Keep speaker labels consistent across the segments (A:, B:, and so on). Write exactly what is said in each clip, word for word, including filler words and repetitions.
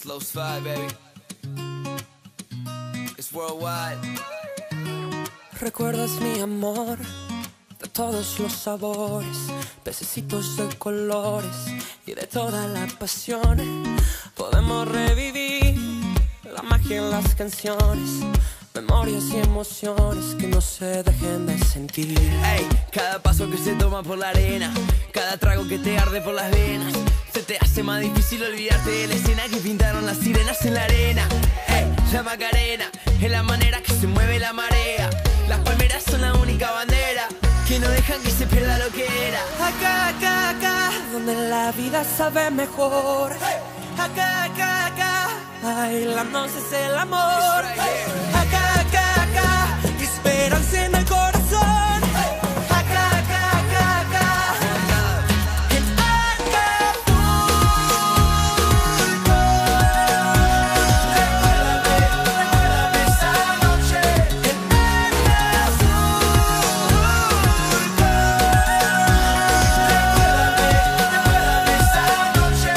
A: Slow slide, baby. It's worldwide.
B: Recuerdas mi amor de todos los sabores, pececitos de colores y de toda la pasión. Podemos revivir la magia en las canciones, memorias y emociones que no se dejen de sentir.
A: Ey, cada paso que se toma por la arena, cada trago que te arde por las venas, se te hace más difícil olvidarte de la escena que pintaron las sirenas en la arena. Ey, la Macarena es la manera que se mueve la marea. Las palmeras son la única bandera que no dejan que se pierda lo que era.
B: Acá, acá, acá, donde la vida sabe mejor. Acá, acá, acá, bailándonos es el amor. Acá, acá, acá, esperanza en el corazón. Acá, acá, acá, acá, en Acapulco. Recuérdame, recuérdame esa noche en Acapulco. Recuérdame, recuérdame esa noche.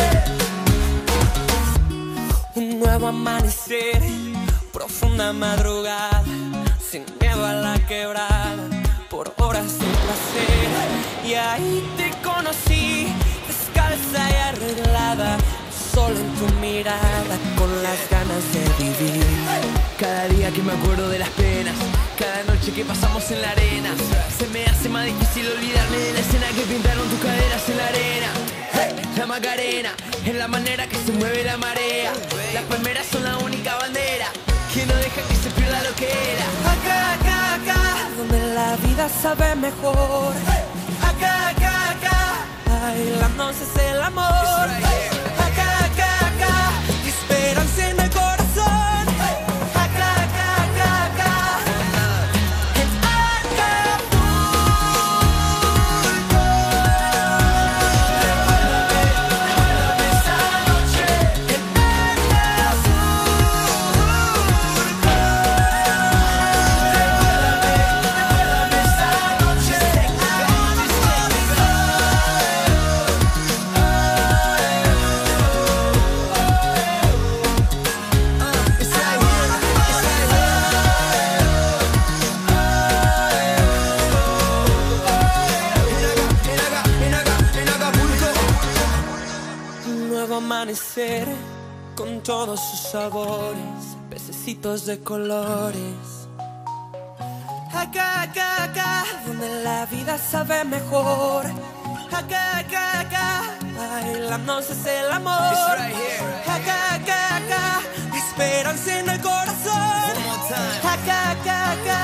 B: Un nuevo amanecer, profunda madrugada, sin miedo a la quebrada, por horas de placer. Y ahí te conocí, descalza y arreglada, solo en tu mirada, con las ganas de vivir.
A: Cada día que me acuerdo de las penas, cada noche que pasamos en la arena, se me hace más difícil olvidarme de la escena que pintaron tus caderas en la arena. Hey, la Macarena es la manera que se mueve la marea. Las palmeras son la única bandera que no deja que se pierda lo que era.
B: Acá, acá, acá, donde la vida sabe mejor. Acá, acá, acá, bailándonos es el amor. Acá, acá, acá, esperanza en el corazón. Acá, acá, acá, acá, en Acapulco. Recuérdame, recuérdame esa noche en amanecer con todos sus sabores, pececitos de colores. Acá, acá, acá, donde la vida sabe mejor. Acá, acá, acá, bailándonos es el amor. Acá, acá, acá, esperanza en el corazón. Acá, acá, acá.